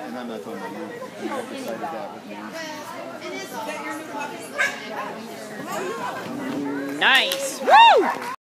And I'm not talking about you. You have decided that with me. Nice. Woo!